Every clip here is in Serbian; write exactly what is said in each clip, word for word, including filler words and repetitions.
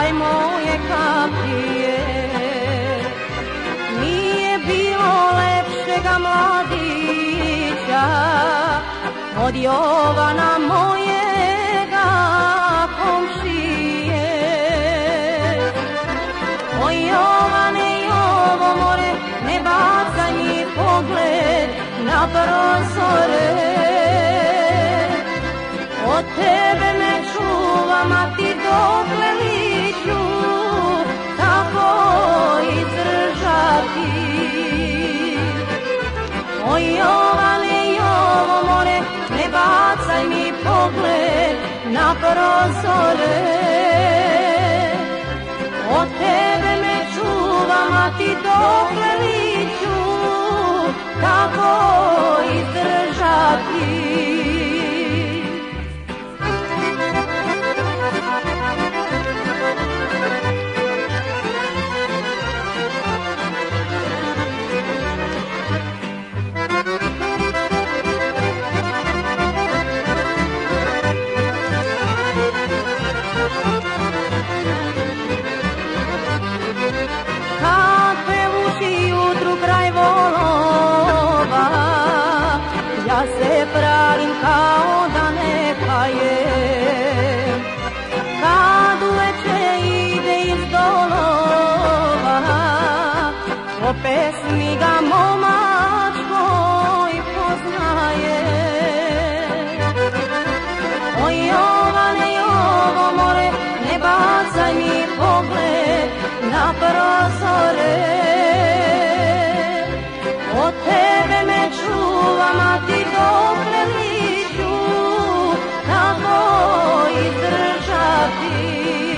kraj moje kapije. Nije bilo lepšega mladića od Jovana mojega komšije. O Jovane, Jovo more, ne bacaj mi pogled na prozore. Od tebe me čuvam, a ti dokle li ću tako izdržati? O Jovane, Jovo more, ne bacaj mi pogled na prozore. Od tebe me čuvam, a ti dokle li ću tako izdržati? Ja se pravim kao da neka je, kad uveče ide iz dolova, po pesmi ga momačkoj poznaje. O Jovane, Jovo more, ne bacaj mi pogled na prozore. Od tebe me čuvam, a ti dokle li ću tako izdržati?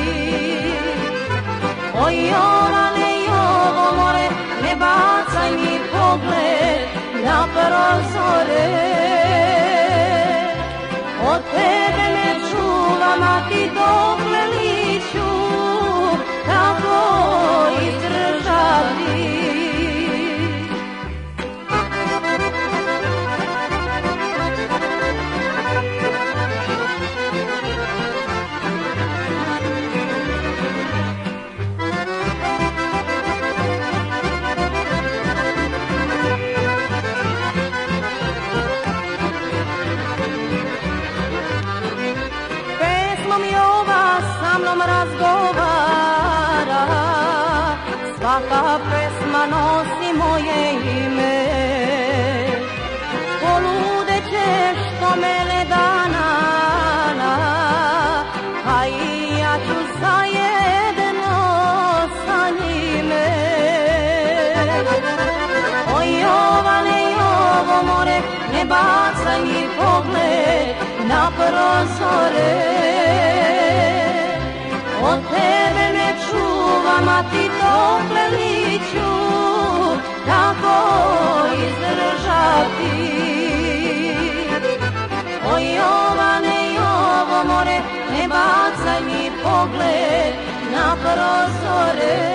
O Jovane, Jovo more, ne bacaj mi pogled na prozore. Od tebe me čuvam, a ti dokle li ću tako izdržati? Sa mnom razgovara, svaka pesma nosi moje ime. Poludećeš što mene dana, a i ja ću zajedno sa njime. O Jovane, Jovo more, ne bacaj mi pogled na prozore. Od tebe me čuvam, a ti dokle li ću tako izdržati? O Jovane, Jovo more, ne bacaj mi pogled na prozore.